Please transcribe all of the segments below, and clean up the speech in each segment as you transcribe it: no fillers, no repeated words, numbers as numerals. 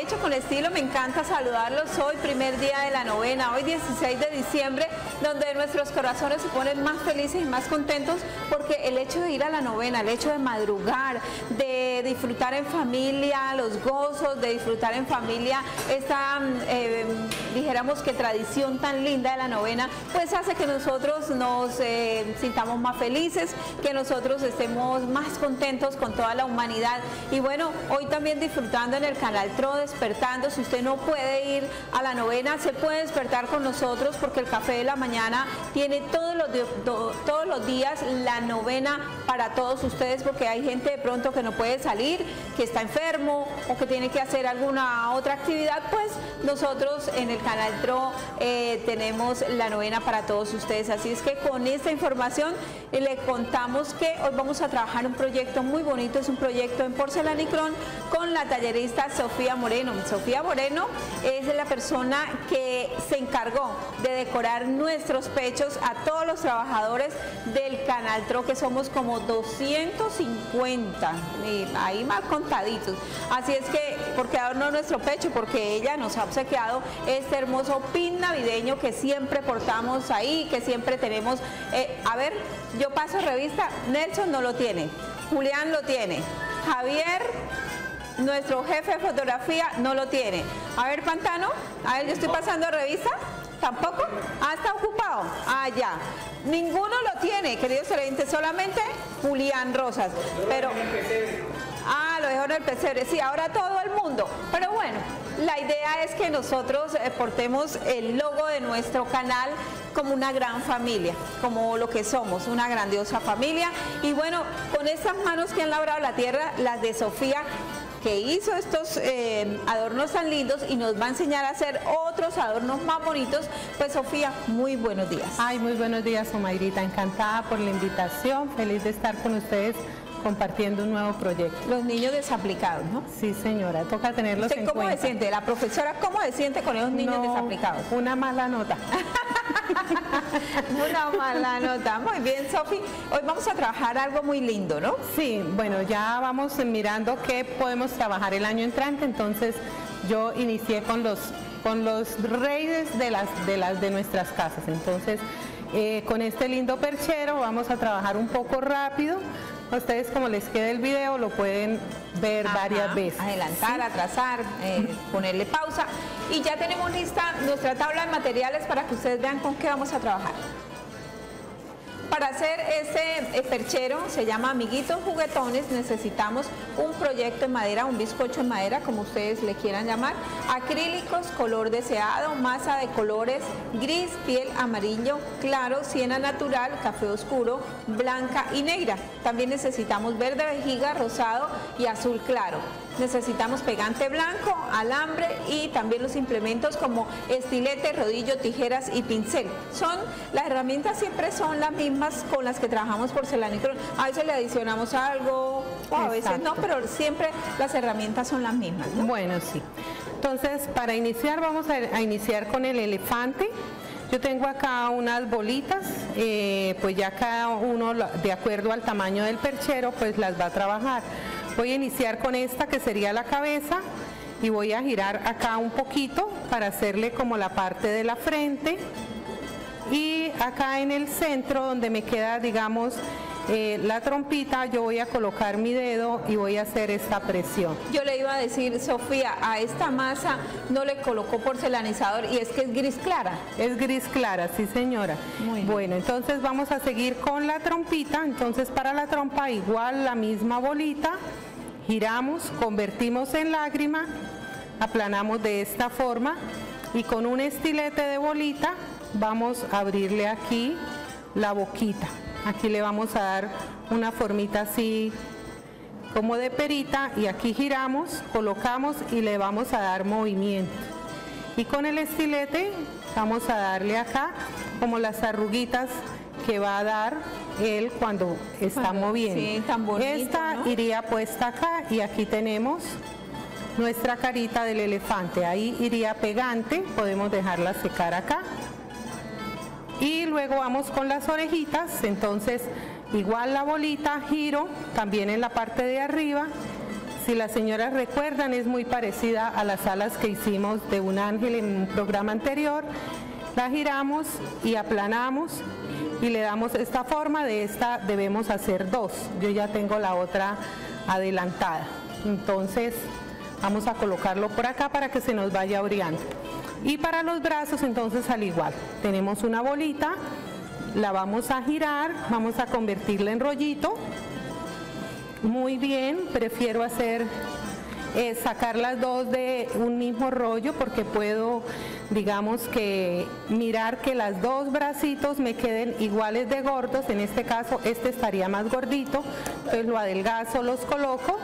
Hecho con Estilo, me encanta saludarlos hoy, primer día de la novena, hoy 16 de diciembre, donde nuestros corazones se ponen más felices y más contentos porque el hecho de ir a la novena, el hecho de madrugar, de disfrutar en familia los gozos, de disfrutar en familia esta, dijéramos que tradición tan linda de la novena, pues hace que nosotros nos sintamos más felices, que nosotros estemos más contentos con toda la humanidad. Y bueno, hoy también disfrutando en el canal TRO, despertando. Si usted no puede ir a la novena, se puede despertar con nosotros porque el Café de la Mañana tiene todos los días la novena para todos ustedes, porque hay gente de pronto que no puede salir, que está enfermo o que tiene que hacer alguna otra actividad. Pues nosotros en el canal TRO tenemos la novena para todos ustedes. Así es que con esta información le contamos que hoy vamos a trabajar un proyecto muy bonito. Es un proyecto en Porcelanicrón con la tallerista Sofía Moreno. Sofía Moreno es la persona que se encargó de decorar nuestros pechos a todos los trabajadores del canal TRO, que somos como 250, y ahí más contaditos. Así es que, porque adornó nuestro pecho, porque ella nos ha obsequiado este hermoso pin navideño que siempre portamos ahí, que siempre tenemos. A ver, yo paso revista, Nelson no lo tiene, Julián lo tiene, Javier, nuestro jefe de fotografía, no lo tiene. A ver, Pantano, a ver, yo estoy pasando revista. ¿Tampoco? Ah, está ocupado. Ah, ya. Ninguno lo tiene, queridos televidentes, solamente Julián Rosas. Pero, lo dejó en el pesebre. Sí, ahora todo el mundo. Pero bueno, la idea es que nosotros portemos el logo de nuestro canal como una gran familia, como lo que somos, una grandiosa familia. Y bueno, con estas manos que han labrado la tierra, las de Sofía, que hizo estos adornos tan lindos y nos va a enseñar a hacer otros adornos más bonitos. Pues Sofía, muy buenos días. Ay, muy buenos días, Omairita, encantada por la invitación, feliz de estar con ustedes compartiendo un nuevo proyecto. Los niños desaplicados, ¿no? Sí, señora, toca tenerlos en cuenta. ¿Cómo se siente? La profesora, ¿cómo se siente con esos niños desaplicados? Una mala nota. Una mala nota. Muy bien, Sofi. Hoy vamos a trabajar algo muy lindo, ¿no? Sí, bueno, ya vamos mirando qué podemos trabajar el año entrante. Entonces yo inicié con los reyes de nuestras casas. Entonces con este lindo perchero vamos a trabajar un poco rápido. Ustedes, como les quede el video, lo pueden ver varias veces. Adelantar, ¿sí? Atrasar, ponerle pausa. Y ya tenemos lista nuestra tabla de materiales para que ustedes vean con qué vamos a trabajar. Para hacer este perchero, se llama Amiguitos Juguetones, necesitamos un proyecto en madera, un bizcocho en madera, como ustedes le quieran llamar, acrílicos, color deseado, masa de colores gris, piel, amarillo, claro, siena natural, café oscuro, blanca y negra. También necesitamos verde vejiga, rosado y azul claro. Necesitamos pegante blanco, alambre y también los implementos como estilete, rodillo, tijeras y pincel. Las herramientas siempre son las mismas con las que trabajamos Porcelanicrón. A veces le adicionamos algo o a veces no, pero siempre las herramientas son las mismas, ¿no? Bueno, sí. Entonces, para iniciar vamos a iniciar con el elefante. Yo tengo acá unas bolitas, pues ya cada uno, de acuerdo al tamaño del perchero, pues las va a trabajar. Voy a iniciar con esta, que sería la cabeza, y voy a girar acá un poquito para hacerle como la parte de la frente. Y acá en el centro, donde me queda, digamos, la trompita, yo voy a colocar mi dedo y voy a hacer esta presión. Yo le iba a decir, Sofía, a esta masa no le colocó porcelanizador, y es que es gris clara. Es gris clara, sí, señora. Muy bien. Bueno, entonces vamos a seguir con la trompita. Entonces, para la trompa igual la misma bolita, giramos, convertimos en lágrima, aplanamos de esta forma y con un estilete de bolita vamos a abrirle aquí la boquita. Aquí le vamos a dar una formita así como de perita, y aquí giramos, colocamos y le vamos a dar movimiento. Y con el estilete vamos a darle acá como las arruguitas que va a dar él cuando está moviendo. Sí, tan bonito, esta, ¿no? Iría puesta acá, y aquí tenemos nuestra carita del elefante. Ahí iría pegante, podemos dejarla secar acá. Y luego vamos con las orejitas. Entonces igual la bolita, giro también en la parte de arriba, si las señoras recuerdan, es muy parecida a las alas que hicimos de un ángel en un programa anterior. La giramos y aplanamos y le damos esta forma. De esta debemos hacer 2. Yo ya tengo la otra adelantada. Entonces vamos a colocarlo por acá para que se nos vaya oreando. Y para los brazos, entonces al igual, tenemos una bolita, la vamos a girar, vamos a convertirla en rollito. Muy bien, prefiero sacar las dos de un mismo rollo porque puedo, digamos que, mirar que las dos bracitos me queden iguales de gordos. En este caso, este estaría más gordito, entonces lo adelgazo, los coloco.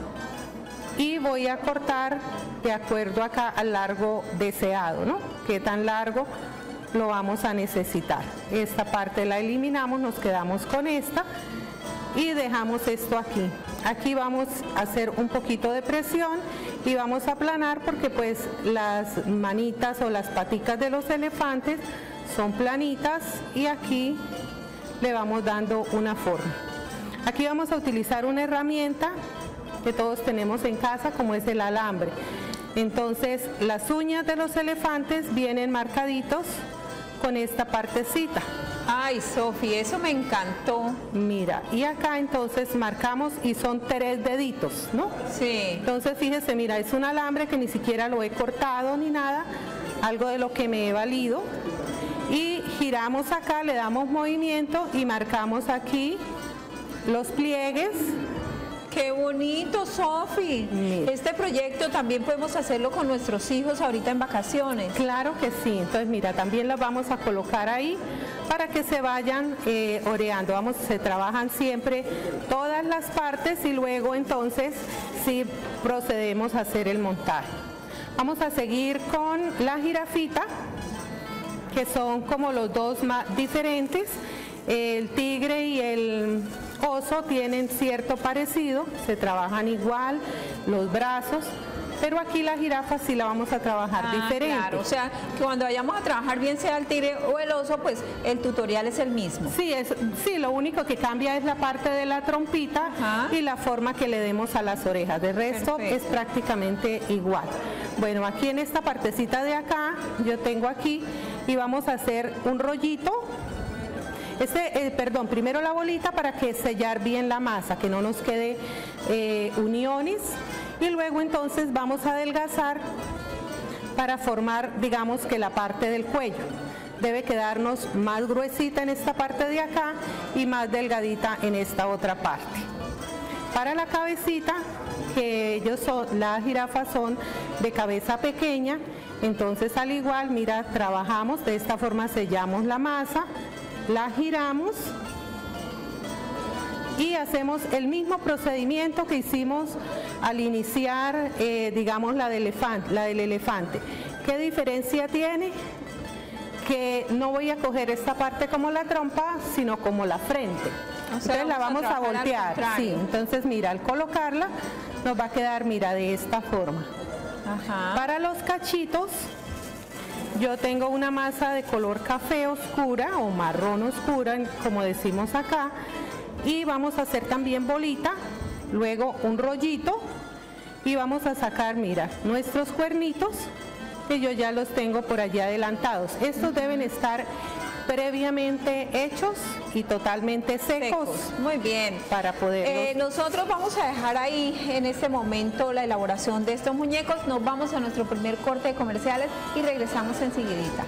Y voy a cortar de acuerdo acá al largo deseado, ¿no? Qué tan largo lo vamos a necesitar. Esta parte la eliminamos, nos quedamos con esta y dejamos esto aquí. Aquí vamos a hacer un poquito de presión y vamos a aplanar porque pues las manitas o las paticas de los elefantes son planitas y aquí le vamos dando una forma. Aquí vamos a utilizar una herramienta que todos tenemos en casa, como es el alambre. Entonces las uñas de los elefantes vienen marcaditos con esta partecita. Ay, Sofi, eso me encantó. Mira, y acá entonces marcamos y son 3 deditos, ¿no? Sí. Entonces fíjese, mira, es un alambre que ni siquiera lo he cortado ni nada, algo de lo que me he valido. Y giramos acá, le damos movimiento y marcamos aquí los pliegues. ¡Qué bonito, Sofi! Mira. Este proyecto también podemos hacerlo con nuestros hijos ahorita en vacaciones. Claro que sí. Entonces, mira, también las vamos a colocar ahí para que se vayan oreando. Se trabajan siempre todas las partes y luego entonces sí procedemos a hacer el montaje. Vamos a seguir con la jirafita, que son como los dos más diferentes. El tigre y el oso tienen cierto parecido, se trabajan igual, los brazos, pero aquí la jirafa sí la vamos a trabajar diferente. Claro, o sea, que cuando vayamos a trabajar, bien sea el tigre o el oso, pues el tutorial es el mismo. Sí, lo único que cambia es la parte de la trompita. Ajá. Y la forma que le demos a las orejas. De resto es prácticamente igual. Bueno, aquí en esta partecita de acá, yo tengo aquí y vamos a hacer un rollito. Primero la bolita para que sellar bien la masa, que no nos quede uniones, y luego entonces vamos a adelgazar para formar, digamos que la parte del cuello. Debe quedarnos más gruesita en esta parte de acá y más delgadita en esta otra parte. Para la cabecita, que las jirafas son de cabeza pequeña, entonces al igual, mira, trabajamos, de esta forma sellamos la masa, la giramos y hacemos el mismo procedimiento que hicimos al iniciar, digamos, la del elefante. ¿Qué diferencia tiene? Que no voy a coger esta parte como la trompa, sino como la frente. O sea, entonces la vamos a voltear. Sí, entonces mira, al colocarla nos va a quedar, mira, de esta forma. Ajá. Para los cachitos, yo tengo una masa de color café oscura o marrón oscura, como decimos acá, y vamos a hacer también bolita, luego un rollito y vamos a sacar, mira, nuestros cuernitos, que yo ya los tengo por allí adelantados. Estos deben estar previamente hechos y totalmente secos. Muy bien. Para poderlos... nosotros vamos a dejar ahí en este momento la elaboración de estos muñecos. Nos vamos a nuestro primer corte de comerciales y regresamos enseguidita.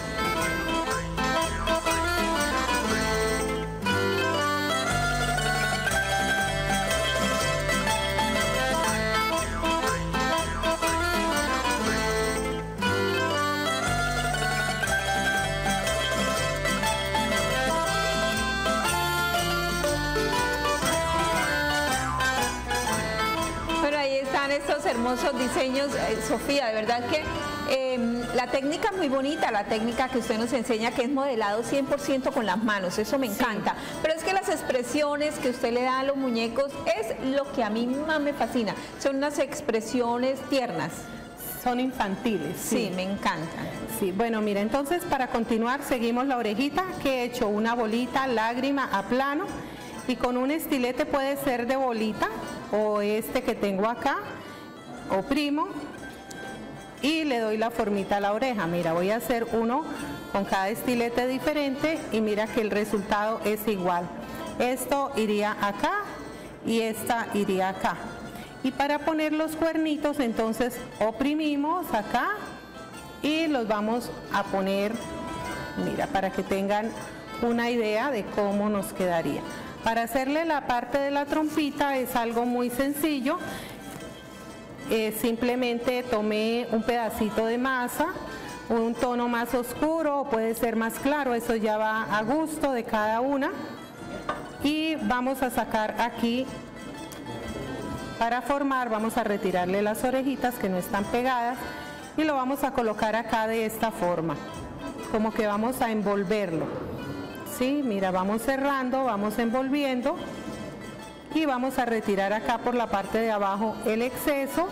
Estos hermosos diseños, Sofía, de verdad que la técnica es muy bonita, la técnica que usted nos enseña, que es modelado 100% con las manos, eso me encanta. Sí. Pero es que las expresiones que usted le da a los muñecos es lo que a mí más me fascina, son unas expresiones tiernas. Son infantiles. Sí, me encantan. Sí, bueno, mira, entonces para continuar seguimos la orejita, que he hecho una bolita, lágrima a plano, y con un estilete, puede ser de bolita o este que tengo acá, oprimo y le doy la formita a la oreja. Mira, voy a hacer uno con cada estilete diferente y mira que el resultado es igual. Esto iría acá y esta iría acá. Y para poner los cuernitos, entonces oprimimos acá y los vamos a poner, mira, para que tengan una idea de cómo nos quedaría. Para hacerle la parte de la trompita es algo muy sencillo. Simplemente tomé un pedacito de masa, un tono más oscuro o puede ser más claro, eso ya va a gusto de cada una. Y vamos a sacar aquí, para formar, vamos a retirarle las orejitas que no están pegadas y lo vamos a colocar acá de esta forma, como que vamos a envolverlo. Sí, mira, vamos cerrando, vamos envolviendo y vamos a retirar acá por la parte de abajo el exceso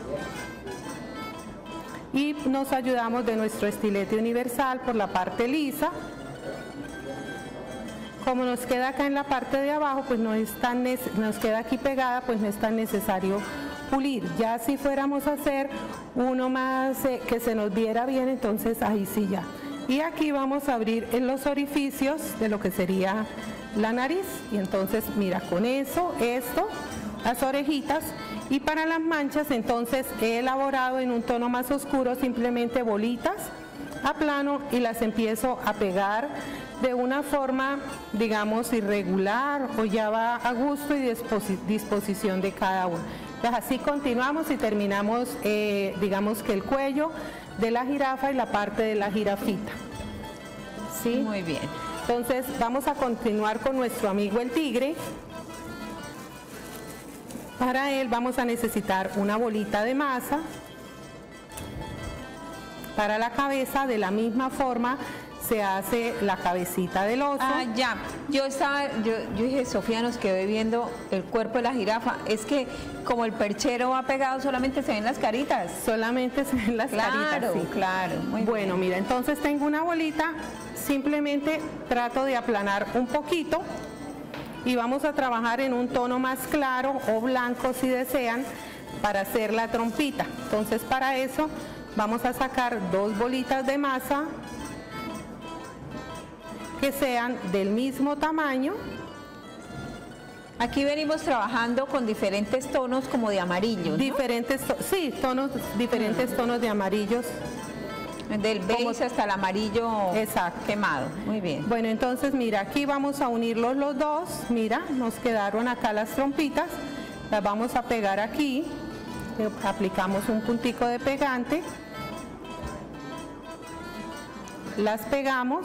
y nos ayudamos de nuestro estilete universal por la parte lisa. Como nos queda acá en la parte de abajo, pues no es tan nos queda aquí pegada, pues no es tan necesario pulir. Ya si fuéramos a hacer uno más que se nos viera bien, entonces ahí sí ya. Y aquí vamos a abrir en los orificios de lo que sería la nariz. Y entonces mira, con eso, esto, las orejitas. Y para las manchas, entonces he elaborado en un tono más oscuro simplemente bolitas a plano y las empiezo a pegar de una forma, digamos, irregular o ya va a gusto y disposición de cada uno. Entonces así continuamos y terminamos, digamos que el cuello de la jirafa y la parte de la jirafita. ¿Sí? Muy bien. Entonces vamos a continuar con nuestro amigo el tigre. Para él vamos a necesitar una bolita de masa. Para la cabeza, de la misma forma, se hace la cabecita del oso. Ah, ya. Yo dije, Sofía nos quedó viendo el cuerpo de la jirafa. Es que como el perchero va pegado, solamente se ven las caritas. Solamente se ven las caritas, sí. Claro. Muy bueno, bien. mira, entonces tengo una bolita, simplemente trato de aplanar un poquito y vamos a trabajar en un tono más claro o blanco si desean para hacer la trompita. Entonces para eso vamos a sacar dos bolitas de masa que sean del mismo tamaño. Aquí venimos trabajando con diferentes tonos como de amarillo, ¿no? Diferentes tonos de amarillos. Del beige hasta el amarillo. Exacto. Quemado. Muy bien. Bueno, entonces mira, aquí vamos a unirlos los dos. Mira, nos quedaron acá las trompitas. Las vamos a pegar aquí. Aplicamos un puntico de pegante. Las pegamos.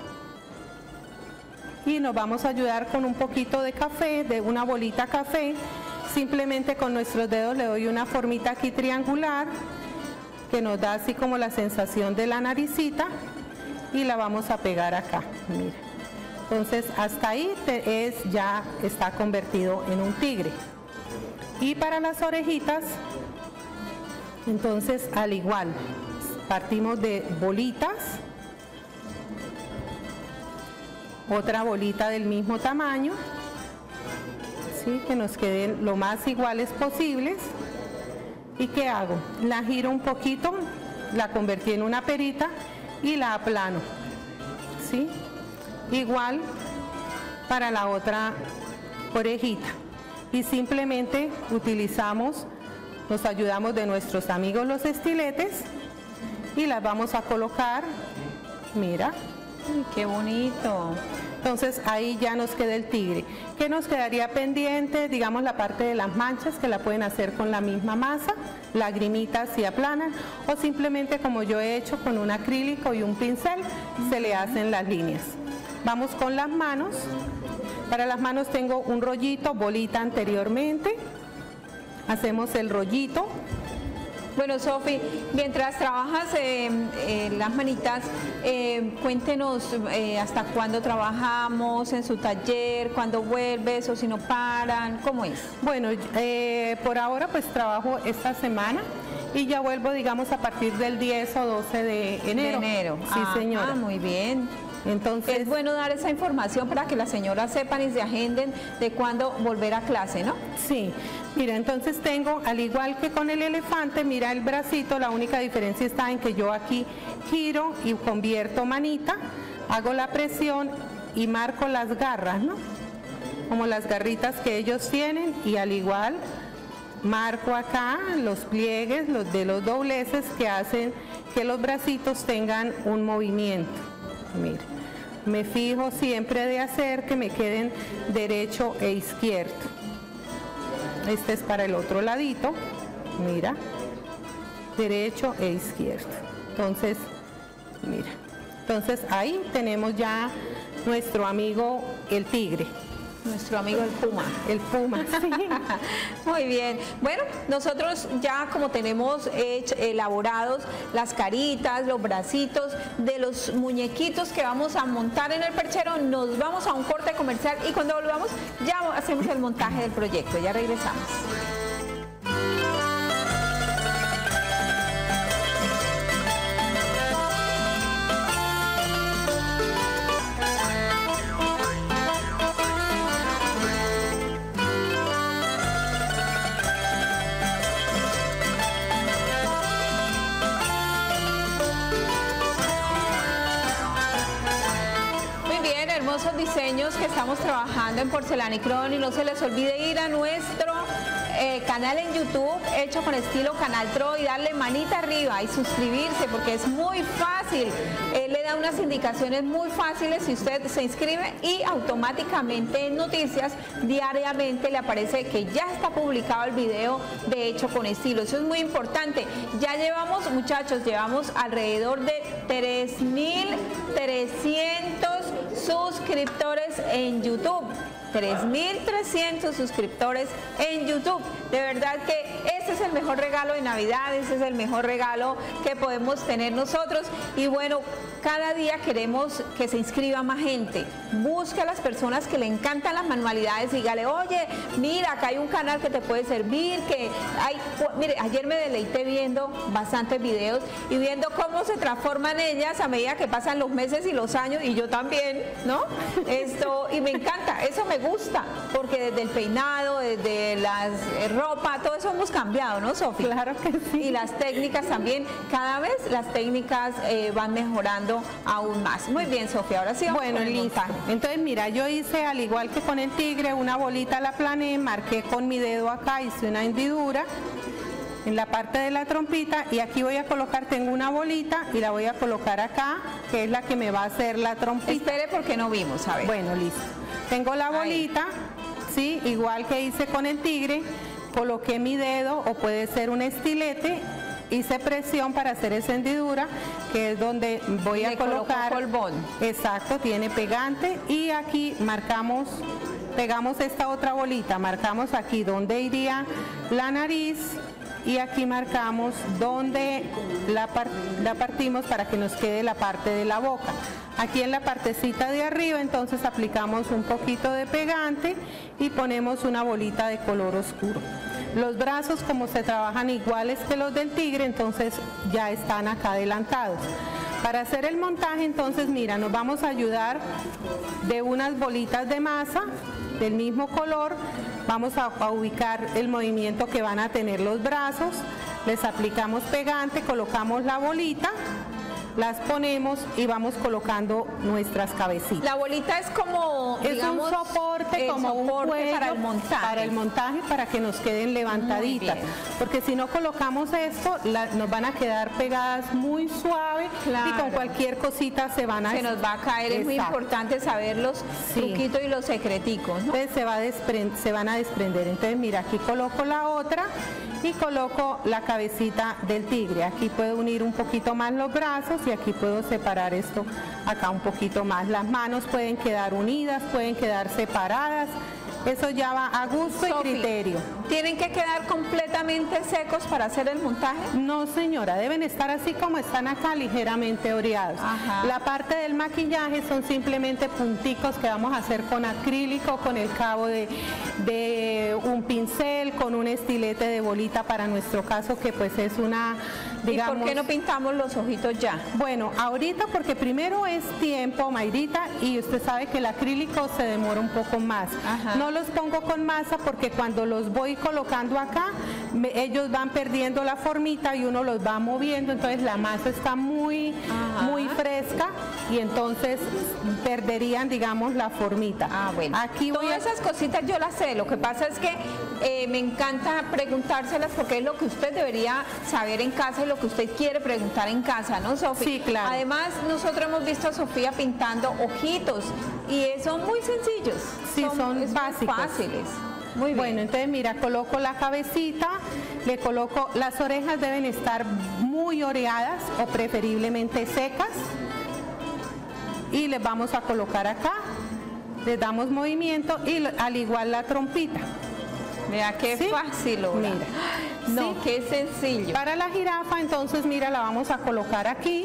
Y nos vamos a ayudar con un poquito de café, de una bolita café. Simplemente con nuestros dedos le doy una formita aquí triangular que nos da así como la sensación de la naricita y la vamos a pegar acá, mira. Entonces hasta ahí ya está convertido en un tigre. Y para las orejitas, entonces al igual, partimos de bolitas, otra bolita del mismo tamaño, ¿sí? Que nos queden lo más iguales posibles. ¿Y qué hago? La giro un poquito, la convertí en una perita y la aplano, ¿sí? Igual para la otra orejita. Y simplemente nos ayudamos de nuestros amigos los estiletes y las vamos a colocar, mira. Ay, qué bonito. Entonces ahí ya nos queda el tigre. ¿Qué nos quedaría pendiente? Digamos la parte de las manchas, que la pueden hacer con la misma masa, lagrimitas si aplanan, o simplemente como yo he hecho con un acrílico y un pincel, se le hacen las líneas. Vamos con las manos. Para las manos tengo un rollito, bolita anteriormente. Hacemos el rollito. Bueno, Sofi, mientras trabajas las manitas, cuéntenos hasta cuándo trabajamos en su taller, cuándo vuelves o si no paran, ¿cómo es? Bueno, por ahora pues trabajo esta semana y ya vuelvo, digamos, a partir del 10 o 12 de enero. De enero. Sí, señora. Muy bien. Entonces, es bueno dar esa información para que las señoras sepan y se agenden de cuándo volver a clase, ¿no? Sí, mira, entonces tengo, al igual que con el elefante, mira el bracito, la única diferencia está en que yo aquí giro y convierto manita, hago la presión y marco las garras, ¿no? Como las garritas que ellos tienen, y al igual marco acá los pliegues, los de los dobleces que hacen que los bracitos tengan un movimiento. Mira, me fijo siempre de hacer que me queden derecho e izquierdo. Este es para el otro ladito, mira, derecho e izquierdo. Entonces, mira, entonces ahí tenemos ya nuestro amigo el tigre. Nuestro amigo el puma. El puma, sí. Muy bien. Bueno, nosotros ya como tenemos elaborados las caritas, los bracitos de los muñequitos que vamos a montar en el perchero, nos vamos a un corte comercial y cuando volvamos ya hacemos el montaje del proyecto. Ya regresamos. Hermosos diseños que estamos trabajando en Porcelanicron, y no se les olvide ir a nuestro canal en YouTube, Hecho con Estilo Canal Tro, y darle manita arriba y suscribirse porque es muy fácil. Le da unas indicaciones muy fáciles si usted se inscribe y automáticamente en noticias diariamente le aparece que ya está publicado el video de Hecho con Estilo. Eso es muy importante. Ya llevamos, muchachos, llevamos alrededor de 3.300 suscriptores en YouTube. 3.300 suscriptores en YouTube. De verdad que ese es el mejor regalo de Navidad, ese es el mejor regalo que podemos tener nosotros. Y bueno, cada día queremos que se inscriba más gente. Busque a las personas que le encantan las manualidades y dígale, oye, mira, acá hay un canal que te puede servir, que hay, mire, ayer me deleité viendo bastantes videos y viendo cómo se transforman ellas a medida que pasan los meses y los años, y yo también, ¿no? Y me encanta, eso me gusta, porque desde el peinado, desde las ropa, todo eso hemos cambiado, ¿no, Sofía? Claro que sí. Y las técnicas también, cada vez las técnicas van mejorando aún más. Muy bien, Sofía, ahora sí vamos. Bueno, listo. Entonces, mira, yo hice, al igual que con el tigre, una bolita la planeé, marqué con mi dedo acá, hice una hendidura en la parte de la trompita, y aquí voy a colocar, tengo una bolita y la voy a colocar acá, que es la que me va a hacer la trompita. Espere porque no vimos, a ver. Bueno, listo. Tengo la bolita, sí, igual que hice con el tigre, coloqué mi dedo, o puede ser un estilete, hice presión para hacer esa hendidura, que es donde voy a colocar. Polvón. Exacto, tiene pegante, y aquí marcamos, pegamos esta otra bolita, marcamos aquí donde iría la nariz, y aquí marcamos donde la partimos para que nos quede la parte de la boca. Aquí en la partecita de arriba entonces aplicamos un poquito de pegante y ponemos una bolita de color oscuro. Los brazos, como se trabajan iguales que los del tigre, entonces ya están acá adelantados. Para hacer el montaje, entonces mira, nos vamos a ayudar de unas bolitas de masa del mismo color. Vamos a ubicar el movimiento que van a tener los brazos, les aplicamos pegante, colocamos la bolita, las ponemos y vamos colocando nuestras cabecitas. La bolita es como, digamos, un soporte, como un cuello para el montaje. Para el montaje, para que nos queden levantaditas. Porque si no colocamos esto, nos van a quedar pegadas muy suave, claro, y con cualquier cosita se van a... Se nos va a caer. Exacto. Es muy importante saber los truquitos y los secreticos, ¿no? Entonces se van a desprender. Entonces mira, aquí coloco la otra y coloco la cabecita del tigre. Aquí puedo unir un poquito más los brazos y aquí puedo separar esto acá un poquito más. Las manos pueden quedar unidas, pueden quedar separadas. Eso ya va a gusto y criterio. ¿Tienen que quedar completamente secos para hacer el montaje? No, señora, deben estar así como están acá, ligeramente oreados. Ajá. La parte del maquillaje son simplemente punticos que vamos a hacer con acrílico, con el cabo de un pincel, con un estilete de bolita para nuestro caso, que pues es una, digamos... ¿Y por qué no pintamos los ojitos ya? Bueno, ahorita porque primero es tiempo, Mayrita, y usted sabe que el acrílico se demora un poco más. Ajá. No los pongo con masa porque cuando los voy colocando acá, ellos van perdiendo la formita y uno los va moviendo, entonces la masa está muy fresca y entonces perderían, digamos, la formita. Ah, bueno. Aquí todas esas cositas yo las sé, lo que pasa es que me encanta preguntárselas porque es lo que usted debería saber en casa y lo que usted quiere preguntar en casa, ¿no, Sofía? Sí, claro. Además, nosotros hemos visto a Sofía pintando ojitos y son muy sencillos. Sí, son básicos. Fáciles. Muy bien. Bueno, entonces mira, coloco la cabecita, le coloco, las orejas deben estar muy oreadas o preferiblemente secas y les vamos a colocar acá, les damos movimiento y al igual la trompita. Mira qué fácil, Laura. Mira. No, qué sencillo. Para la jirafa, entonces mira, la vamos a colocar aquí.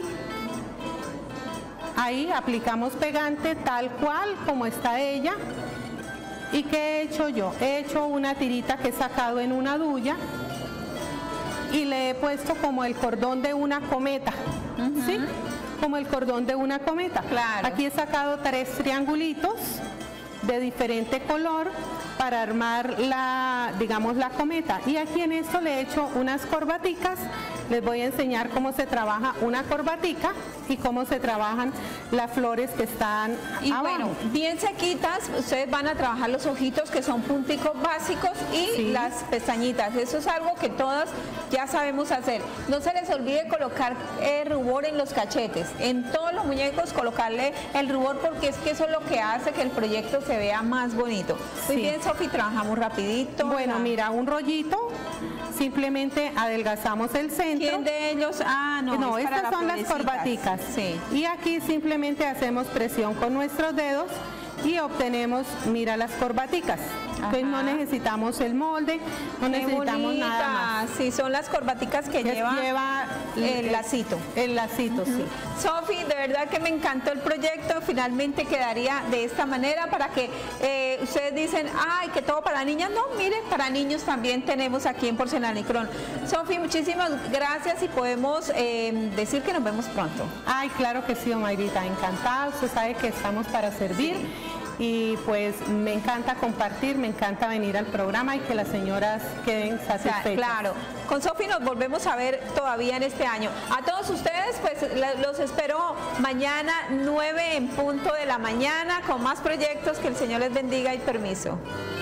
Ahí aplicamos pegante tal cual como está ella. ¿Y qué he hecho yo? He hecho una tirita que he sacado en una duya y le he puesto como el cordón de una cometa, ¿sí? Como el cordón de una cometa. Claro. Aquí he sacado 3 triangulitos de diferente color para armar digamos, la cometa. Y aquí en esto le he hecho unas corbaticas. Les voy a enseñar cómo se trabaja una corbatica y cómo se trabajan las flores que están abajo. Bueno, bien sequitas, ustedes van a trabajar los ojitos que son punticos básicos y las pestañitas. Eso es algo que todas ya sabemos hacer. No se les olvide colocar rubor en los cachetes. En todos los muñecos colocarle el rubor porque es que eso es lo que hace que el proyecto se vea más bonito. Muy bien, Sofi, trabajamos rapidito. Bueno, mira, un rollito. Simplemente adelgazamos el centro. ¿Quién de ellos? Ah, no, es estas son las corbaticas. Sí. Y aquí simplemente hacemos presión con nuestros dedos y obtenemos, mira, las corbaticas. Entonces no necesitamos el molde, no necesitamos nada más. Sí, son las corbaticas que lleva el lacito. El lacito, sí. Sofi, de verdad que me encantó el proyecto, finalmente quedaría de esta manera para que ustedes dicen, ay, que todo para niñas. No, miren, para niños también tenemos aquí en Porcelanicrón. Sofi, muchísimas gracias y podemos decir que nos vemos pronto. Ay, claro que sí, Mayrita, encantada. Usted sabe que estamos para servir. Sí. Y pues me encanta compartir, me encanta venir al programa y que las señoras queden satisfechas. Claro, con Sofi nos volvemos a ver todavía en este año. A todos ustedes, pues los espero mañana 9 en punto de la mañana con más proyectos. Que el Señor les bendiga y permiso.